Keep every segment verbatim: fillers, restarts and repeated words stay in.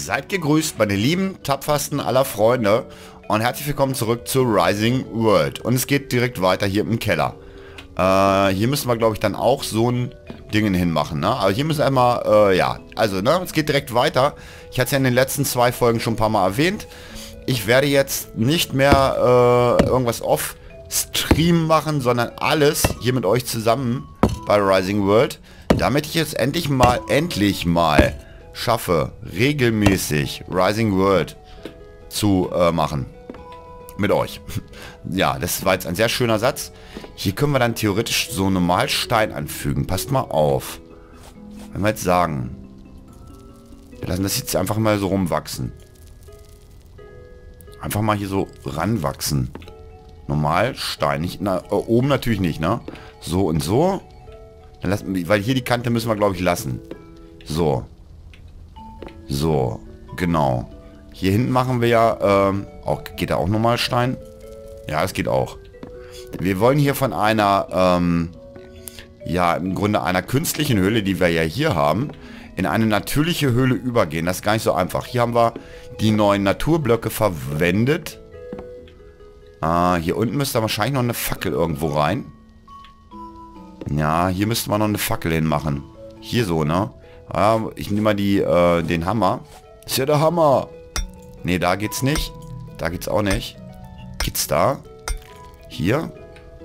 Seid gegrüßt, meine lieben, tapfersten aller Freunde und herzlich willkommen zurück zu Rising World. Und es geht direkt weiter hier im Keller. Äh, hier müssen wir, glaube ich, dann auch so ein Ding hinmachen, ne? Aber hier müssen wir einmal, äh, ja, also, ne, es geht direkt weiter. Ich hatte es ja in den letzten zwei Folgen schon ein paar Mal erwähnt. Ich werde jetzt nicht mehr äh, irgendwas off-Stream machen, sondern alles hier mit euch zusammen bei Rising World, damit ich jetzt endlich mal, endlich mal schaffe, regelmäßig Rising World zu äh, machen. Mit euch. Ja, das war jetzt ein sehr schöner Satz. Hier können wir dann theoretisch so normal Stein anfügen. Passt mal auf. Wenn wir jetzt sagen, wir lassen das jetzt einfach mal so rumwachsen. Einfach mal hier so ranwachsen. Normal Stein. Nicht, na, äh, oben natürlich nicht, ne? So und so. Dann lassen, weil hier die Kante müssen wir, glaube ich, lassen. So. So, genau. Hier hinten machen wir ja, ähm, auch, geht da auch nochmal Stein? Ja, es geht auch. Wir wollen hier von einer, ähm, ja, im Grunde einer künstlichen Höhle, die wir ja hier haben, in eine natürliche Höhle übergehen. Das ist gar nicht so einfach. Hier haben wir die neuen Naturblöcke verwendet. Äh, hier unten müsste wahrscheinlich noch eine Fackel irgendwo rein. Ja, hier müsste man noch eine Fackel hinmachen. Hier so, ne? Ja, ich nehme mal die, äh, den Hammer. Ist ja der Hammer. Ne, da geht's nicht. Da geht's auch nicht. Geht's da? Hier?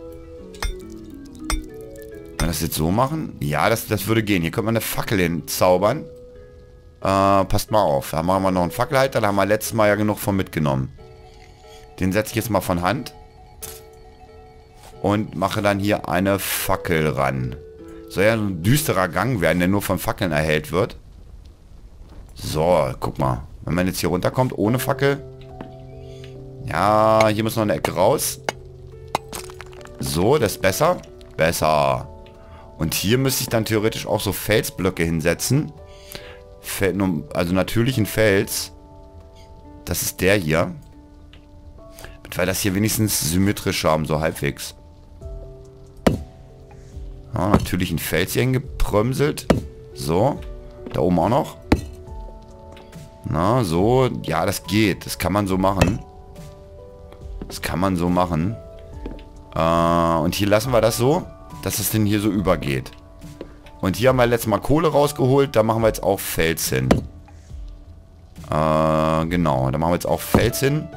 Wenn wir das jetzt so machen? Ja, das, das würde gehen. Hier könnte man eine Fackel hinzaubern. Äh, passt mal auf. Da machen wir noch einen Fackelhalter. Da haben wir letztes Mal ja genug von mitgenommen. Den setze ich jetzt mal von Hand. Und mache dann hier eine Fackel ran. Soll ja ein düsterer Gang werden, der nur von Fackeln erhellt wird. So, guck mal. Wenn man jetzt hier runterkommt, ohne Fackel. Ja, hier muss noch eine Ecke raus. So, das ist besser. Besser. Und hier müsste ich dann theoretisch auch so Felsblöcke hinsetzen. Also natürlichen Fels. Das ist der hier. Weil wir das hier wenigstens symmetrisch haben, so halbwegs. Ja, natürlich ein Fels hier hingeprömselt. So. Da oben auch noch. Na, so. Ja, das geht. Das kann man so machen. Das kann man so machen. Äh, und hier lassen wir das so, dass es denn hier so übergeht. Und hier haben wir letztes Mal Kohle rausgeholt. Da machen wir jetzt auch Fels hin. Äh, genau. Da machen wir jetzt auch Fels hin.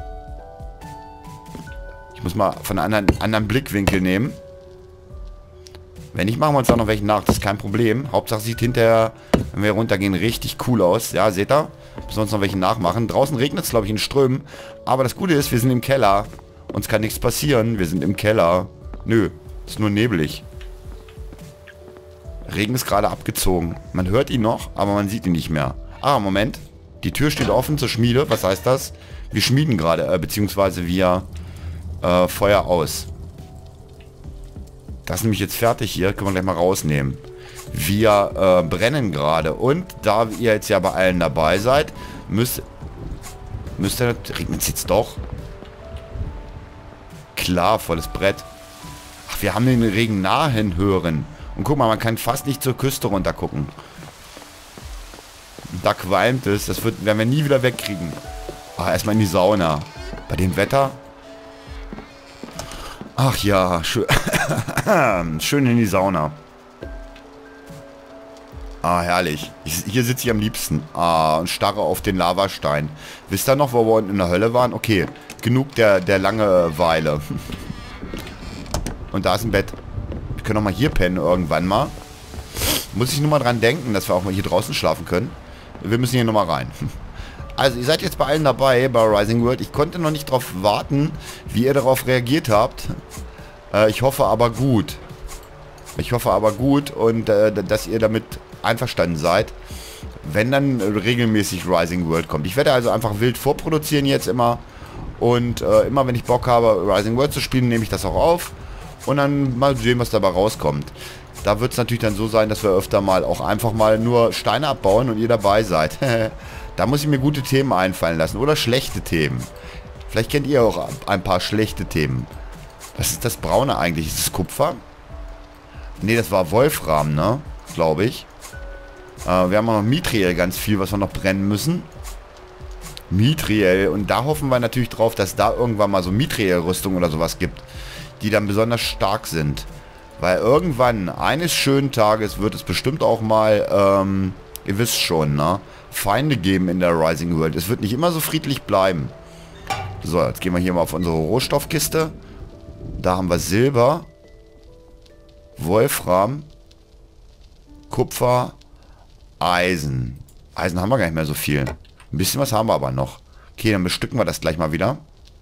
Ich muss mal von einem anderen, anderen Blickwinkel nehmen. Wenn nicht, machen wir uns da noch welchen nach. Das ist kein Problem. Hauptsache sieht hinterher, wenn wir runtergehen, richtig cool aus. Ja, seht ihr? Müssen wir uns noch welche nachmachen. Draußen regnet es, glaube ich, in Strömen. Aber das Gute ist, wir sind im Keller. Uns kann nichts passieren. Wir sind im Keller. Nö, ist nur neblig. Regen ist gerade abgezogen. Man hört ihn noch, aber man sieht ihn nicht mehr. Ah, Moment. Die Tür steht offen zur Schmiede. Was heißt das? Wir schmieden gerade, äh, beziehungsweise wir äh, Feuer aus. Das ist nämlich jetzt fertig hier. Können wir gleich mal rausnehmen. Wir äh, brennen gerade. Und da ihr jetzt ja bei allen dabei seid, müsst... Müsst ihr... Regnet es jetzt doch? Klar, volles Brett. Ach, wir haben den Regen nahen hören. Und guck mal, man kann fast nicht zur Küste runter gucken. Da qualmt es. Das wird, werden wir nie wieder wegkriegen. Ach, erstmal in die Sauna. Bei dem Wetter... Ach ja, schön, schön in die Sauna. Ah, herrlich. Ich, hier sitze ich am liebsten. Ah, und starre auf den Lavastein. Wisst ihr noch, wo wir unten in der Hölle waren? Okay, genug der, der Langeweile. Und da ist ein Bett. Wir können auch mal hier pennen irgendwann mal. Muss ich nur mal dran denken, dass wir auch mal hier draußen schlafen können. Wir müssen hier nochmal rein. Also ihr seid jetzt bei allen dabei, bei Rising World. Ich konnte noch nicht darauf warten, wie ihr darauf reagiert habt. Äh, ich hoffe aber gut. Ich hoffe aber gut und äh, dass ihr damit einverstanden seid, wenn dann regelmäßig Rising World kommt. Ich werde also einfach wild vorproduzieren jetzt immer. Und äh, immer wenn ich Bock habe, Rising World zu spielen, nehme ich das auch auf. Und dann mal sehen, was dabei rauskommt. Da wird es natürlich dann so sein, dass wir öfter mal auch einfach mal nur Steine abbauen und ihr dabei seid. Da muss ich mir gute Themen einfallen lassen. Oder schlechte Themen. Vielleicht kennt ihr auch ein paar schlechte Themen. Was ist das Braune eigentlich? Ist es Kupfer? Ne, das war Wolfram, ne? Glaube ich. Äh, wir haben auch noch Mithril ganz viel, was wir noch brennen müssen. Mithril. Und da hoffen wir natürlich drauf, dass da irgendwann mal so Mithril-Rüstung oder sowas gibt, die dann besonders stark sind. Weil irgendwann, eines schönen Tages, wird es bestimmt auch mal, ähm, ihr wisst schon, ne, Feinde geben in der Rising World. Es wird nicht immer so friedlich bleiben. So, jetzt gehen wir hier mal auf unsere Rohstoffkiste. Da haben wir Silber, Wolfram, Kupfer, Eisen. Eisen haben wir gar nicht mehr so viel. Ein bisschen was haben wir aber noch. Okay, dann bestücken wir das gleich mal wieder.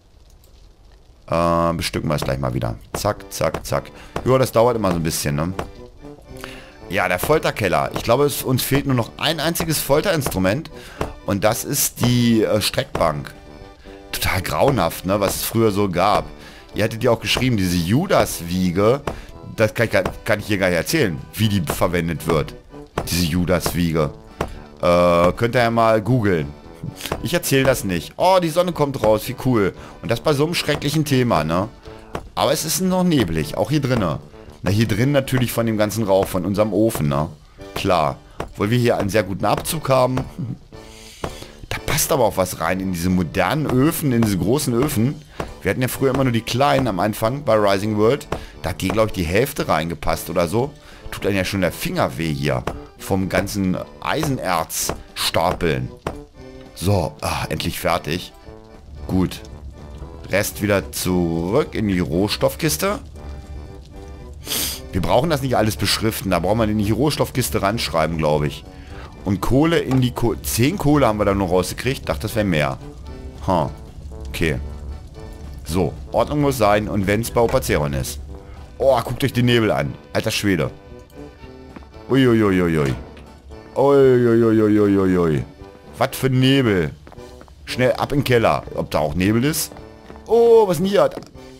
Äh, bestücken wir es gleich mal wieder. Zack, zack, zack. Ja, das dauert immer so ein bisschen, ne? Ja, der Folterkeller. Ich glaube, es, uns fehlt nur noch ein einziges Folterinstrument. Und das ist die äh, Streckbank. Total grauenhaft, ne? Was es früher so gab. Ihr hattet ja auch geschrieben, diese Judas-Wiege. Das kann ich, kann ich hier gar nicht erzählen, wie die verwendet wird. Diese Judas-Wiege. Äh, könnt ihr ja mal googeln. Ich erzähle das nicht. Oh, die Sonne kommt raus, wie cool. Und das bei so einem schrecklichen Thema, ne? Aber es ist noch neblig, auch hier drinnen. Na, hier drin natürlich von dem ganzen Rauch, von unserem Ofen, ne? Klar. Obwohl wir hier einen sehr guten Abzug haben. Da passt aber auch was rein in diese modernen Öfen, in diese großen Öfen. Wir hatten ja früher immer nur die kleinen am Anfang bei Rising World. Da hat die, glaube ich, die Hälfte reingepasst oder so. Tut dann ja schon der Finger weh hier. Vom ganzen Eisenerz stapeln. So, ah, endlich fertig. Gut. Rest wieder zurück in die Rohstoffkiste. Wir brauchen das nicht alles beschriften. Da brauchen wir in die Rohstoffkiste ranschreiben, glaube ich. Und Kohle in die Kohle. zehn Kohle haben wir da noch rausgekriegt. Dachte, das wäre mehr. Ha. Okay. So, Ordnung muss sein. Und wenn es bei Opaceron ist. Oh, guckt euch den Nebel an. Alter Schwede. Uiuiuiui. Uiuiuiui. Was für ein Nebel. Schnell ab in den Keller. Ob da auch Nebel ist? Oh, was denn hier?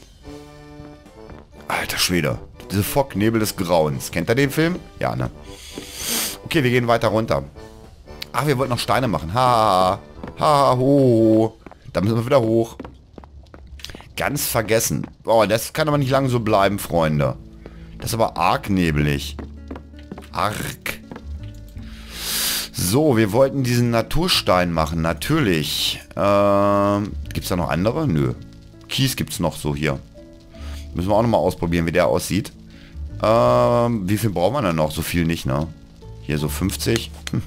Alter Schwede. Diese Fog, Nebel des Grauens. Kennt ihr den Film? Ja, ne? Okay, wir gehen weiter runter. Ach, wir wollten noch Steine machen. Ha, ha, ha, ho. Da müssen wir wieder hoch. Ganz vergessen. Oh, das kann aber nicht lange so bleiben, Freunde. Das ist aber arg nebelig. Arg. So, wir wollten diesen Naturstein machen. Natürlich. Ähm, gibt es da noch andere? Nö. Kies gibt es noch so hier. Müssen wir auch noch mal ausprobieren, wie der aussieht. Ähm, wie viel brauchen wir denn noch? So viel nicht, ne? Hier so fünfzig. Hm.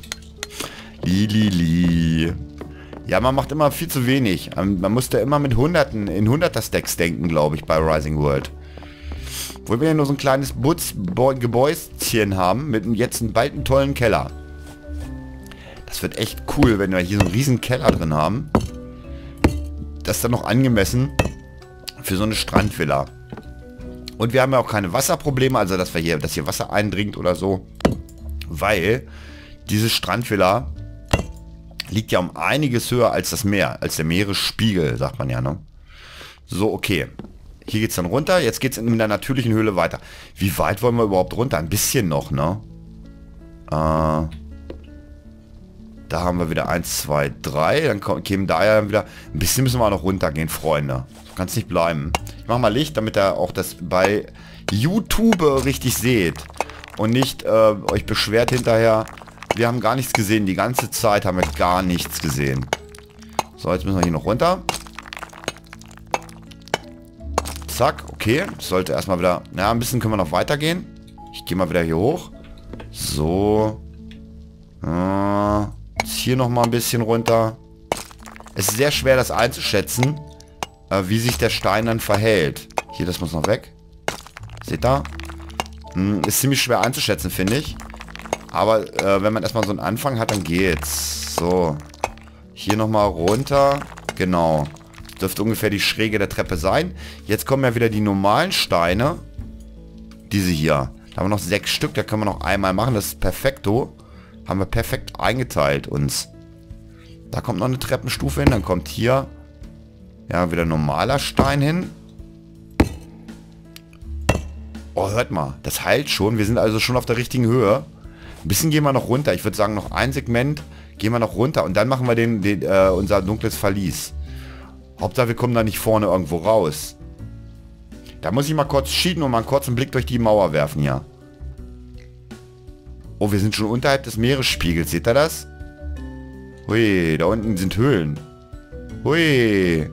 Lilili. Ja, man macht immer viel zu wenig. Man musste immer mit Hunderten, in Hunderter-Stacks denken, glaube ich, bei Rising World. Wo wir ja nur so ein kleines Butz Gebäuschen haben, mit jetzt einen bald einen tollen Keller. Das wird echt cool, wenn wir hier so einen riesen Keller drin haben. Das ist dann noch angemessen für so eine Strandvilla. Und wir haben ja auch keine Wasserprobleme, also dass wir hier, dass hier Wasser eindringt oder so. Weil diese Strandvilla liegt ja um einiges höher als das Meer, als der Meeresspiegel, sagt man ja, ne? So, okay. Hier geht's dann runter, jetzt geht's in der natürlichen Höhle weiter. Wie weit wollen wir überhaupt runter? Ein bisschen noch, ne? Äh, da haben wir wieder eins, zwei, drei. Dann kämen da ja wieder... Ein bisschen müssen wir noch runtergehen, Freunde. So kann es nicht bleiben. Ich mache mal Licht, damit ihr auch das bei YouTube richtig seht. Und nicht äh, euch beschwert hinterher... Wir haben gar nichts gesehen. Die ganze Zeit haben wir gar nichts gesehen. So, jetzt müssen wir hier noch runter. Zack, okay. Sollte erstmal wieder... Na, ein bisschen können wir noch weitergehen. Ich gehe mal wieder hier hoch. So. Äh, jetzt hier noch mal ein bisschen runter. Es ist sehr schwer, das einzuschätzen, äh, wie sich der Stein dann verhält. Hier, das muss noch weg. Seht ihr? Hm, ist ziemlich schwer einzuschätzen, finde ich. Aber äh, wenn man erstmal so einen Anfang hat, dann geht's. So. Hier nochmal runter. Genau. Das dürfte ungefähr die Schräge der Treppe sein. Jetzt kommen ja wieder die normalen Steine. Diese hier. Da haben wir noch sechs Stück. Da können wir noch einmal machen. Das ist perfekto. Haben wir perfekt eingeteilt uns. Da kommt noch eine Treppenstufe hin. Dann kommt hier ja wieder normaler Stein hin. Oh, hört mal. Das heilt schon. Wir sind also schon auf der richtigen Höhe. Ein bisschen gehen wir noch runter. Ich würde sagen, noch ein Segment gehen wir noch runter. Und dann machen wir den, den äh, unser dunkles Verlies. Hauptsache, wir kommen da nicht vorne irgendwo raus. Da muss ich mal kurz schieben und mal einen kurzen Blick durch die Mauer werfen hier. Oh, wir sind schon unterhalb des Meeresspiegels. Seht ihr das? Hui, da unten sind Höhlen. Hui.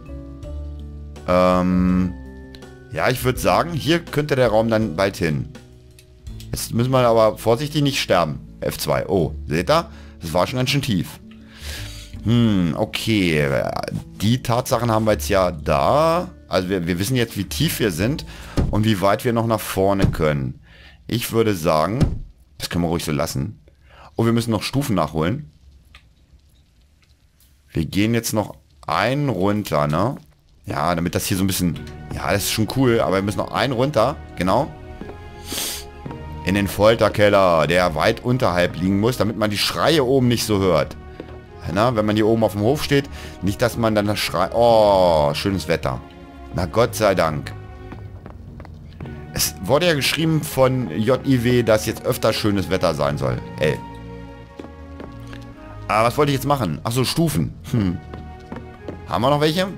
Ähm. Ja, ich würde sagen, hier könnte der Raum dann bald hin. Jetzt müssen wir aber vorsichtig nicht sterben. F zwei. Oh, seht ihr? Das war schon ganz schön tief. Hm, okay. Die Tatsachen haben wir jetzt ja da. Also wir, wir wissen jetzt, wie tief wir sind und wie weit wir noch nach vorne können. Ich würde sagen, das können wir ruhig so lassen. Oh, wir müssen noch Stufen nachholen. Wir gehen jetzt noch einen runter, ne? Ja, damit das hier so ein bisschen... Ja, das ist schon cool, aber wir müssen noch einen runter. Genau. In den Folterkeller, der weit unterhalb liegen muss, damit man die Schreie oben nicht so hört. Na, wenn man hier oben auf dem Hof steht, nicht, dass man dann das Schrei... Oh, schönes Wetter. Na Gott sei Dank. Es wurde ja geschrieben von J I W, dass jetzt öfter schönes Wetter sein soll. Ey. Aber was wollte ich jetzt machen? Achso, Stufen. Hm. Haben wir noch welche?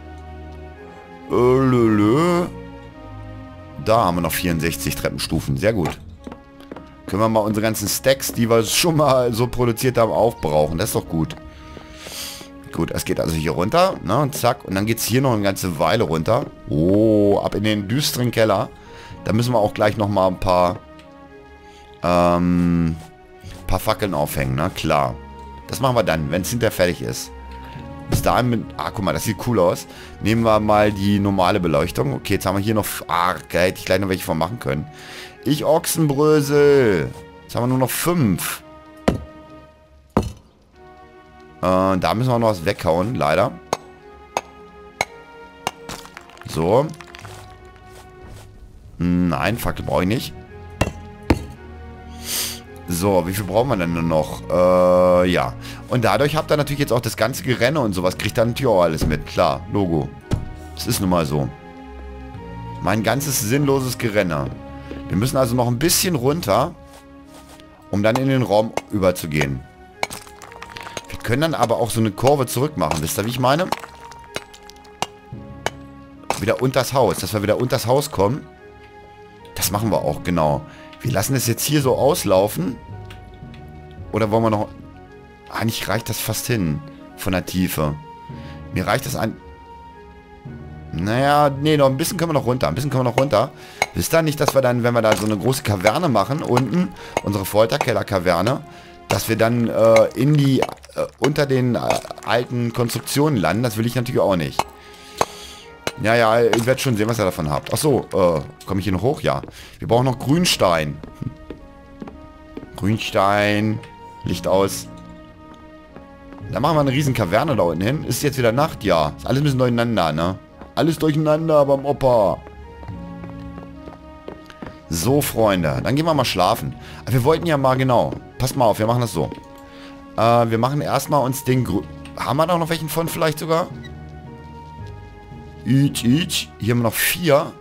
Lö. Da haben wir noch vierundsechzig Treppenstufen. Sehr gut. Können wir mal unsere ganzen Stacks, die wir schon mal so produziert haben, aufbrauchen. Das ist doch gut. Gut, es geht also hier runter. Ne, und zack. Und dann geht es hier noch eine ganze Weile runter. Oh, ab in den düsteren Keller. Da müssen wir auch gleich noch mal ein paar... Ähm... paar Fackeln aufhängen, ne? Klar. Das machen wir dann, wenn es hinterher fertig ist. Bis dahin mit... Ah, guck mal, das sieht cool aus. Nehmen wir mal die normale Beleuchtung. Okay, jetzt haben wir hier noch... Ah, da hätte ich gleich noch welche von machen können. Ich Ochsenbrösel. Jetzt haben wir nur noch fünf. Äh, da müssen wir noch was weghauen, leider. So. Nein, Fackel brauche ich nicht. So, wie viel brauchen wir denn nur noch? Äh, ja. Und dadurch habt ihr natürlich jetzt auch das ganze Gerenne und sowas. Kriegt ihr natürlich auch alles mit. Klar, Logo. Das ist nun mal so. Mein ganzes sinnloses Gerenne. Wir müssen also noch ein bisschen runter, um dann in den Raum überzugehen. Wir können dann aber auch so eine Kurve zurück machen. Wisst ihr, wie ich meine? Wieder unters Haus. Dass wir wieder unters Haus kommen. Das machen wir auch, genau. Wir lassen es jetzt hier so auslaufen. Oder wollen wir noch... Eigentlich reicht das fast hin. Von der Tiefe. Mir reicht das ein... Naja, nee, noch ein bisschen können wir noch runter. Ein bisschen können wir noch runter. Wisst ihr nicht, dass wir dann, wenn wir da so eine große Kaverne machen, unten, unsere Folterkeller-Kaverne, dass wir dann äh, in die... Äh, unter den äh, alten Konstruktionen landen? Das will ich natürlich auch nicht. Ja, ja, ich werde schon sehen, was ihr davon habt. Achso, äh, komme ich hier noch hoch? Ja. Wir brauchen noch Grünstein. Grünstein. Licht aus. Da machen wir eine riesen Kaverne da unten hin. Ist jetzt wieder Nacht? Ja. Ist alles ein bisschen durcheinander, ne? Alles durcheinander beim Opa. So, Freunde. Dann gehen wir mal schlafen. Aber wir wollten ja mal, genau. Passt mal auf, wir machen das so. Äh, wir machen erstmal uns den... Grü haben wir da noch welchen von vielleicht sogar? Ich, ich. Hier haben wir noch vier.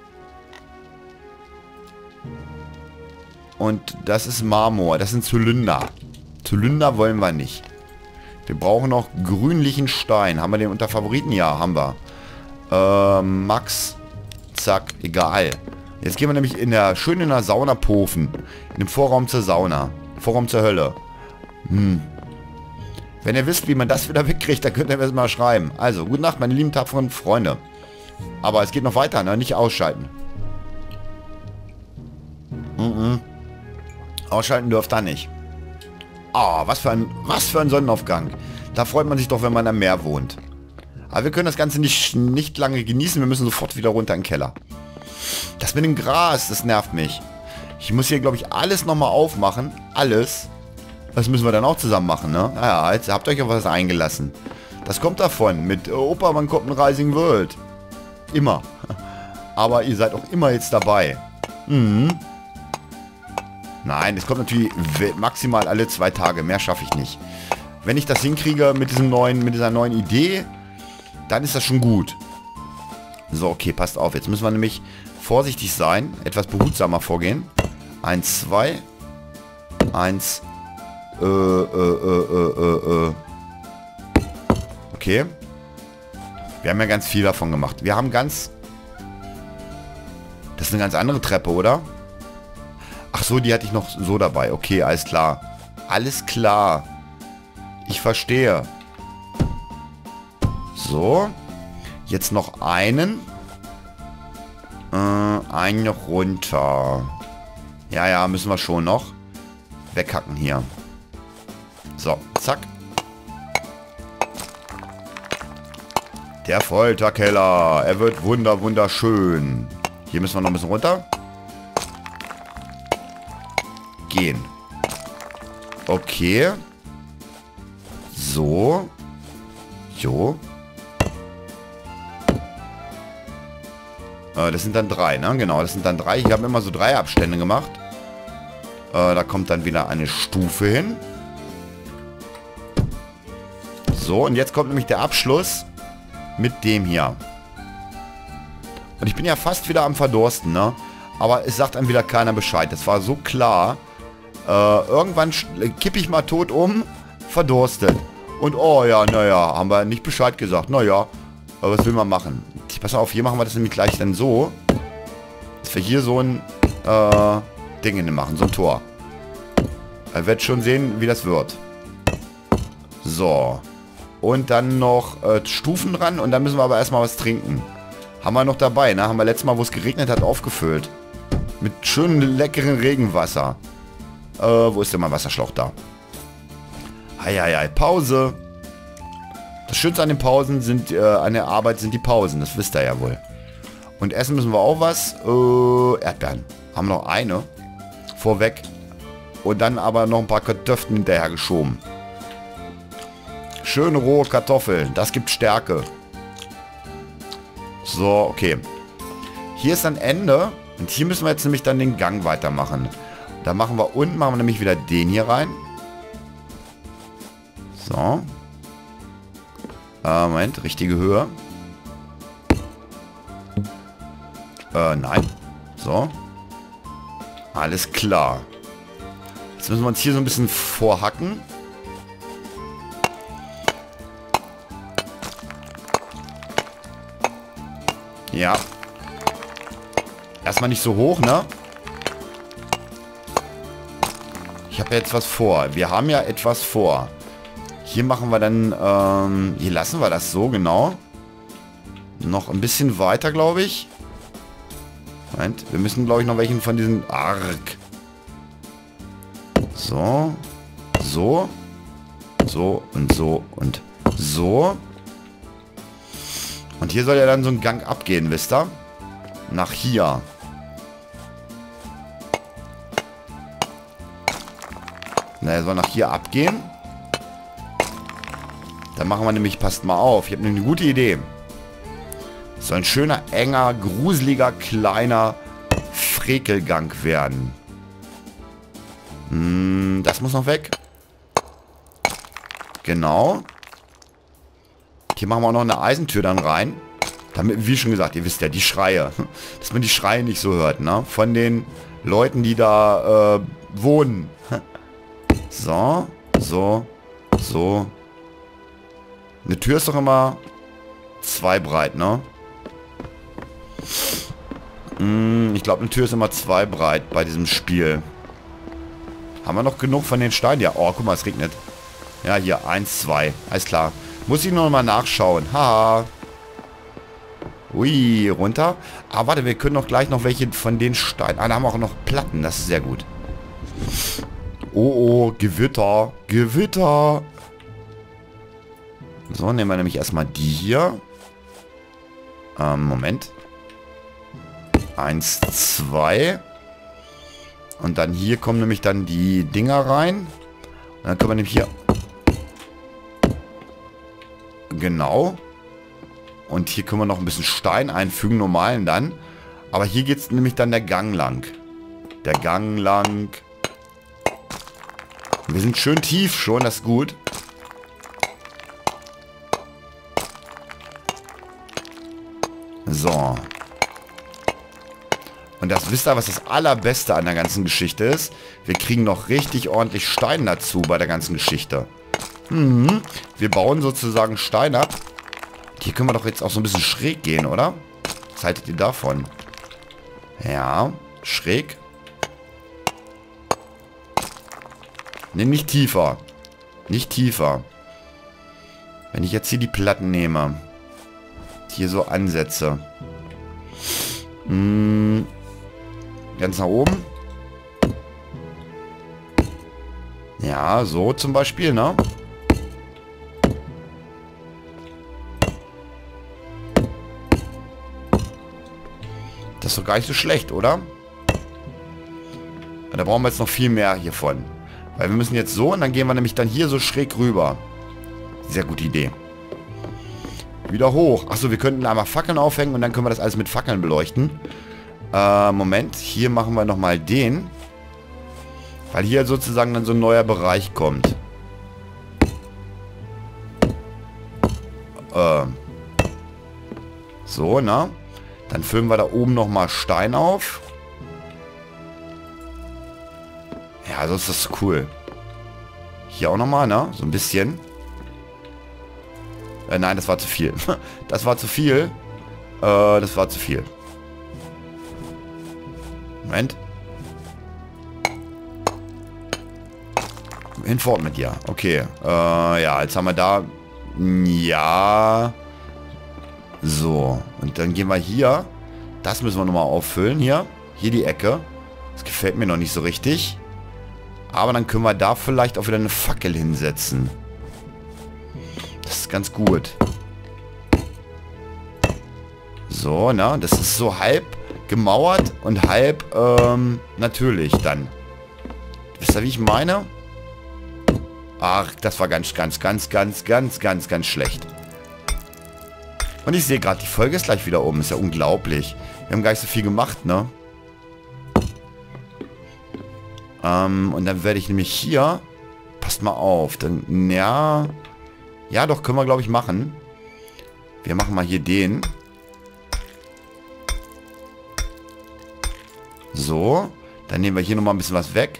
Und das ist Marmor. Das sind Zylinder. Zylinder wollen wir nicht. Wir brauchen noch grünlichen Stein. Haben wir den unter Favoriten? Ja, haben wir. Äh, Max. Zack. Egal. Jetzt gehen wir nämlich in der schön in der Sauna pofen. In dem Vorraum zur Sauna. Vorraum zur Hölle. Hm. Wenn ihr wisst, wie man das wieder wegkriegt, dann könnt ihr mir das mal schreiben. Also, gute Nacht, meine lieben tapferen Freunde. Aber es geht noch weiter, ne? Nicht ausschalten. Mhm. Ausschalten dürft ihr nicht. Ah, oh, was für ein, was für ein Sonnenaufgang. Da freut man sich doch, wenn man am Meer wohnt. Aber wir können das Ganze nicht, nicht lange genießen. Wir müssen sofort wieder runter in den Keller. Das mit dem Gras, das nervt mich. Ich muss hier, glaube ich, alles nochmal aufmachen. Alles. Das müssen wir dann auch zusammen machen, ne? Naja, jetzt habt ihr euch auf was eingelassen. Das kommt davon. Mit Opa, wann kommt ein Rising World? Immer. Aber ihr seid auch immer jetzt dabei. Mhm. Nein, es kommt natürlich maximal alle zwei Tage. Mehr schaffe ich nicht. Wenn ich das hinkriege mit diesem neuen, mit dieser neuen Idee, dann ist das schon gut. So, okay, passt auf. Jetzt müssen wir nämlich vorsichtig sein. Etwas behutsamer vorgehen. Eins, zwei. Eins. Äh, äh, äh, äh, äh. Okay. Wir haben ja ganz viel davon gemacht. Wir haben ganz... Das ist eine ganz andere Treppe, oder? Ach so, die hatte ich noch so dabei. Okay, alles klar. Alles klar. Ich verstehe. So. Jetzt noch einen. Äh, einen runter. Ja, ja, müssen wir schon noch. Weghacken hier. So, zack. Der Folterkeller. Er wird wunder, wunderschön. Hier müssen wir noch ein bisschen runter. Gehen. Okay. So. Jo. Äh, das sind dann drei, ne? Genau, das sind dann drei. Ich habe immer so drei Abstände gemacht. Äh, da kommt dann wieder eine Stufe hin. So, und jetzt kommt nämlich der Abschluss mit dem hier. Und ich bin ja fast wieder am Verdursten, ne? Aber es sagt einem wieder keiner Bescheid. Das war so klar. Äh, irgendwann kippe ich mal tot um, verdurstet. Und oh ja, naja, haben wir nicht Bescheid gesagt. Naja, was will man machen? Pass auf, hier machen wir das nämlich gleich dann so, dass wir hier so ein äh, Ding machen, so ein Tor. Er wird schon sehen, wie das wird. So. Und dann noch äh, Stufen dran und dann müssen wir aber erstmal was trinken. Haben wir noch dabei, ne? Haben wir letztes Mal, wo es geregnet hat, aufgefüllt. Mit schönem, leckeren Regenwasser. Äh, wo ist denn mein Wasserschlauch da? Eieiei, Pause. Das Schönste an den Pausen sind, äh, an der Arbeit sind die Pausen. Das wisst ihr ja wohl. Und essen müssen wir auch was. Äh, Erdbeeren. Haben noch eine. Vorweg. Und dann aber noch ein paar Kartoffeln hinterher geschoben. Schöne rohe Kartoffeln. Das gibt Stärke. So, okay. Hier ist dann Ende. Und hier müssen wir jetzt nämlich dann den Gang weitermachen. Da machen wir unten, machen wir nämlich wieder den hier rein. So. Äh, Moment, richtige Höhe. Äh, nein. So. Alles klar. Jetzt müssen wir uns hier so ein bisschen vorhacken. Ja. Erstmal nicht so hoch, ne? Ich habe ja jetzt was vor. Wir haben ja etwas vor. Hier machen wir dann, ähm, hier lassen wir das so, genau. Noch ein bisschen weiter, glaube ich. Moment, wir müssen, glaube ich, noch welchen von diesen... Arg. So. So. So und so und so. Und hier soll ja dann so ein Gang abgehen, wisst ihr? Nach hier. Na, er soll nach hier abgehen. Dann machen wir nämlich, passt mal auf, ich habe eine gute Idee. Es soll ein schöner, enger, gruseliger, kleiner Frekelgang werden. Hm, das muss noch weg. Genau. Hier machen wir auch noch eine Eisentür dann rein. Damit, wie schon gesagt, ihr wisst ja, die Schreie. Dass man die Schreie nicht so hört, ne? Von den Leuten, die da äh, wohnen. So, so, so. Eine Tür ist doch immer zwei breit, ne? Hm, ich glaube, eine Tür ist immer zwei breit bei diesem Spiel. Haben wir noch genug von den Steinen? Ja, oh, guck mal, es regnet. Ja, hier, eins, zwei. Alles klar. Muss ich noch mal nachschauen. Haha. Ui, runter. Ah, warte, wir können doch gleich noch welche von den Steinen... Ah, da haben wir auch noch Platten. Das ist sehr gut. Oh, oh, Gewitter. Gewitter. So, nehmen wir nämlich erstmal die hier. Ähm, Moment. Eins, zwei. Und dann hier kommen nämlich dann die Dinger rein. Und dann können wir nämlich hier... Genau. Und hier können wir noch ein bisschen Stein einfügen, normalen dann. Aber hier geht es nämlich dann der Gang lang. Der Gang lang. Wir sind schön tief schon, das ist gut. So. Und das wisst ihr, was das Allerbeste an der ganzen Geschichte ist? Wir kriegen noch richtig ordentlich Stein dazu bei der ganzen Geschichte. Mhm. Wir bauen sozusagen Stein ab. Hier können wir doch jetzt auch so ein bisschen schräg gehen, oder? Was haltet ihr davon? Ja, schräg. Ne, nicht tiefer. Nicht tiefer. Wenn ich jetzt hier die Platten nehme. hier so ansetze. Hm, ganz nach oben. Ja, so zum Beispiel, ne? Das ist doch gar nicht so schlecht, oder? Da brauchen wir jetzt noch viel mehr hiervon. Weil wir müssen jetzt so und dann gehen wir nämlich dann hier so schräg rüber. Sehr gute Idee. Wieder hoch. Achso, wir könnten einmal Fackeln aufhängen und dann können wir das alles mit Fackeln beleuchten. Äh, Moment. Hier machen wir nochmal den. Weil hier sozusagen dann so ein neuer Bereich kommt. Äh. So, na? Dann füllen wir da oben nochmal Stein auf. Ja, so ist das cool. Hier auch nochmal, ne? So ein bisschen. Äh, nein, das war zu viel. Das war zu viel. Äh, das war zu viel. Moment. Hinfort mit dir. Okay. Äh, ja, jetzt haben wir da... Ja... So. Und dann gehen wir hier. Das müssen wir nochmal auffüllen. Hier. Hier die Ecke. Das gefällt mir noch nicht so richtig. Aber dann können wir da vielleicht auch wieder eine Fackel hinsetzen. Das ist ganz gut. So, ne? Das ist so halb gemauert und halb ähm, natürlich dann. Wisst ihr, wie ich meine? Ach, das war ganz, ganz, ganz, ganz, ganz, ganz, ganz schlecht. Und ich sehe gerade, die Folge ist gleich wieder um. Ist ja unglaublich. Wir haben gar nicht so viel gemacht, ne? Ähm, und dann werde ich nämlich hier... Passt mal auf. Dann, ja... Ja, doch, können wir, glaube ich, machen. Wir machen mal hier den. So. Dann nehmen wir hier nochmal ein bisschen was weg.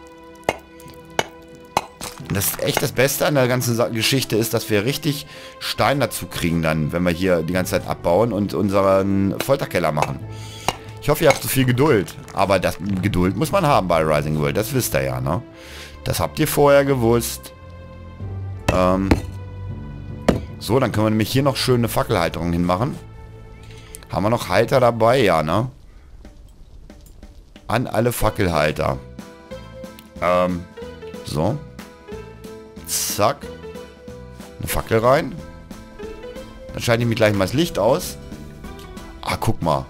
Und das ist echt das Beste an der ganzen Sa- Geschichte ist, dass wir richtig Stein dazu kriegen dann, wenn wir hier die ganze Zeit abbauen und unseren Folterkeller machen. Ich hoffe, ihr habt so viel Geduld. Aber das Geduld muss man haben bei Rising World. Das wisst ihr ja, ne? Das habt ihr vorher gewusst. Ähm... So, dann können wir nämlich hier noch schön eine Fackelhalterung hinmachen. Haben wir noch Halter dabei? Ja, ne? An alle Fackelhalter. Ähm, so. Zack. Eine Fackel rein. Dann schalte ich mir gleich mal das Licht aus. Ah, guck mal.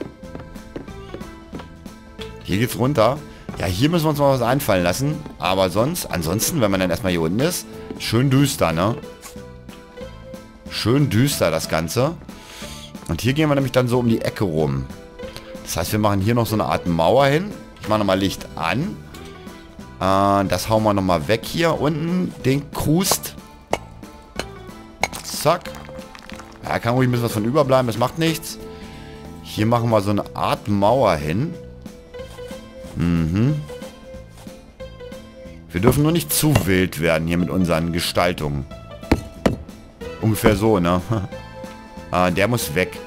Hier geht's runter. Ja, hier müssen wir uns mal was einfallen lassen. Aber sonst, ansonsten, wenn man dann erstmal hier unten ist, schön düster, ne? Schön düster das Ganze. Und hier gehen wir nämlich dann so um die Ecke rum. Das heißt, wir machen hier noch so eine Art Mauer hin. Ich mache nochmal Licht an. Äh, das hauen wir nochmal weg hier unten. Den Krust. Zack. Ja, kann ruhig ein bisschen was von überbleiben. Das macht nichts. Hier machen wir so eine Art Mauer hin. Mhm. Wir dürfen nur nicht zu wild werden hier mit unseren Gestaltungen. Ungefähr so, ne? Ah, der muss weg.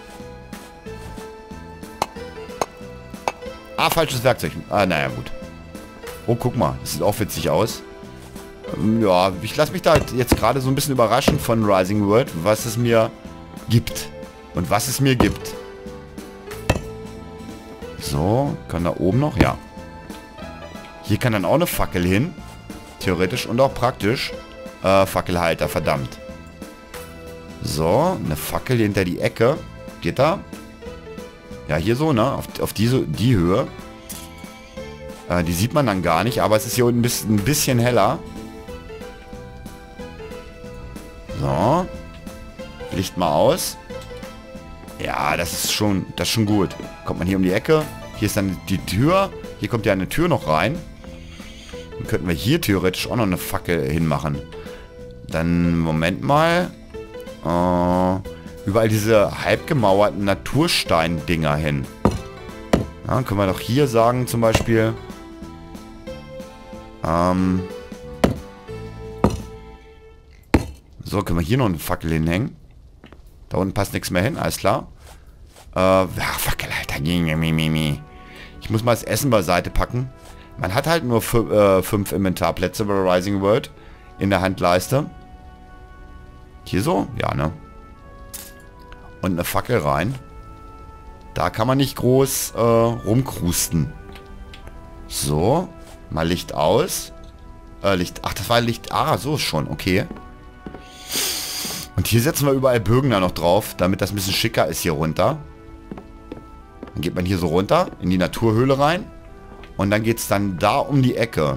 Ah, falsches Werkzeug. Ah, naja, gut. Oh, guck mal. Das sieht auch witzig aus. Ähm, ja, ich lasse mich da jetzt gerade so ein bisschen überraschen von Rising World, was es mir gibt. Und was es mir gibt. So, kann da oben noch? Ja. Hier kann dann auch eine Fackel hin. Theoretisch und auch praktisch. Äh, Fackelhalter, verdammt. So, eine Fackel hinter die Ecke. Geht da? Ja, hier so, ne? Auf, auf diese, die Höhe. Äh, die sieht man dann gar nicht, aber es ist hier unten ein bisschen, ein bisschen heller. So. Licht mal aus. Ja, das ist schon, das ist schon gut. Kommt man hier um die Ecke. Hier ist dann die Tür. Hier kommt ja eine Tür noch rein. Dann könnten wir hier theoretisch auch noch eine Fackel hinmachen. Dann, Moment mal. Uh, überall diese halb gemauerten Naturstein-Dinger hin. Ja, dann können wir doch hier sagen, zum Beispiel. Ähm, so, können wir hier noch eine Fackel hinhängen. Da unten passt nichts mehr hin, alles klar. Äh, ja, Fackel, Alter. Ich muss mal das Essen beiseite packen. Man hat halt nur äh, fünf Inventarplätze bei Rising World in der Handleiste. Hier so? Ja, ne? Und eine Fackel rein. Da kann man nicht groß äh, rumkrusten. So. Mal Licht aus. Äh, Licht. Ach, das war Licht. Ah, so ist schon. Okay. Und hier setzen wir überall Bögen da noch drauf, damit das ein bisschen schicker ist hier runter. Dann geht man hier so runter in die Naturhöhle rein. Und dann geht es dann da um die Ecke.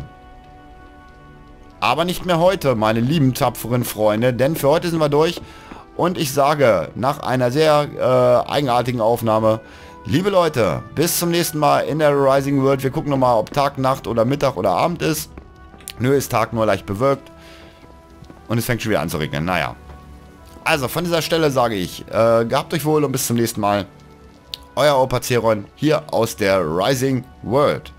Aber nicht mehr heute, meine lieben tapferen Freunde. Denn für heute sind wir durch. Und ich sage, nach einer sehr äh, eigenartigen Aufnahme, liebe Leute, bis zum nächsten Mal in der Rising World. Wir gucken nochmal, ob Tag, Nacht oder Mittag oder Abend ist. Nö, ist Tag, nur leicht bewölkt. Und es fängt schon wieder an zu regnen. Naja. Also, von dieser Stelle sage ich, äh, gehabt euch wohl und bis zum nächsten Mal. Euer Opa Zeron hier aus der Rising World.